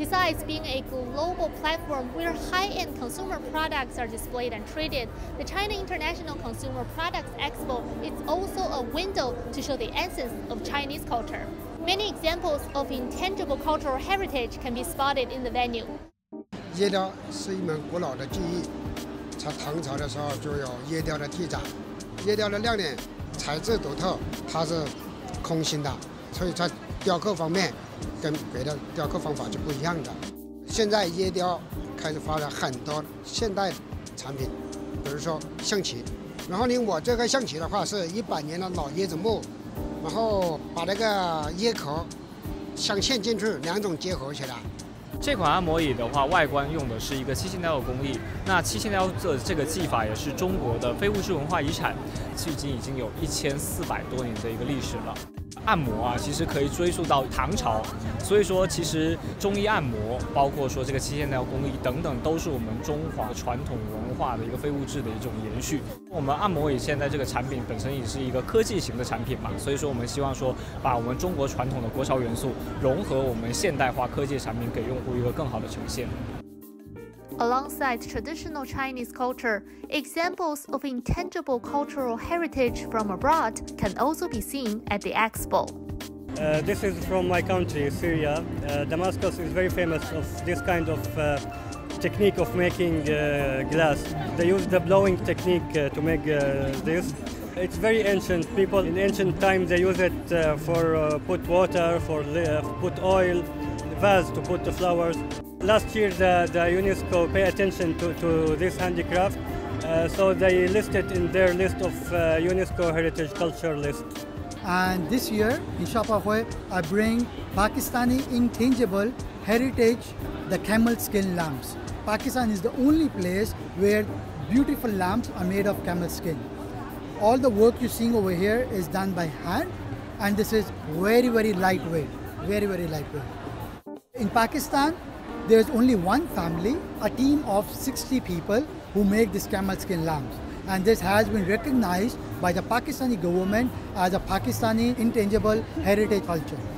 Besides being a global platform where high-end consumer products are displayed and traded, the China International Consumer Products Expo is also a window to show the essence of Chinese culture. Many examples of intangible cultural heritage can be spotted in the venue. 椰雕是一门古老的技艺，在唐朝的时候就有椰雕的记载。椰雕的亮点，材质独特，它是空心的，所以在雕刻方面跟别的雕刻方法是不一样的。现在椰雕开始发展很多现代产品，比如说象棋。然后呢，我这个象棋的话是100年的老椰子木，然后把那个椰壳镶嵌进去，两种结合起来。 这款按摩椅的话，外观用的是一个七线雕的工艺。那七线雕的这个技法也是中国的非物质文化遗产，距今已经有1400多年的一个历史了。按摩啊，其实可以追溯到唐朝，所以说其实中医按摩，包括说这个七线雕工艺等等，都是我们中华传统文化的一个非物质的一种延续。我们按摩椅现在这个产品本身也是一个科技型的产品嘛，所以说我们希望说把我们中国传统的国潮元素融合我们现代化科技产品，给用户一个更好的呈现。 Alongside traditional Chinese culture, examples of intangible cultural heritage from abroad can also be seen at the Expo. This is from my country, Syria. Damascus is very famous of this kind of technique of making glass. They use the blowing technique to make this. It's very ancient. People in ancient times they use it for put water, for put oil, vase to put the flowers. Last year the UNESCO pay attention to this handicraft, so they listed in their list of UNESCO Heritage Culture list. And this year in Shapahoy, I bring Pakistani intangible heritage, the camel skin lamps. Pakistan is the only place where beautiful lamps are made of camel skin. All the work you're seeing over here is done by hand, and this is very, very lightweight, very, very lightweight. In Pakistan, there's only one family, a team of 60 people who make these camel skin lamps. And this has been recognized by the Pakistani government as a Pakistani intangible heritage culture.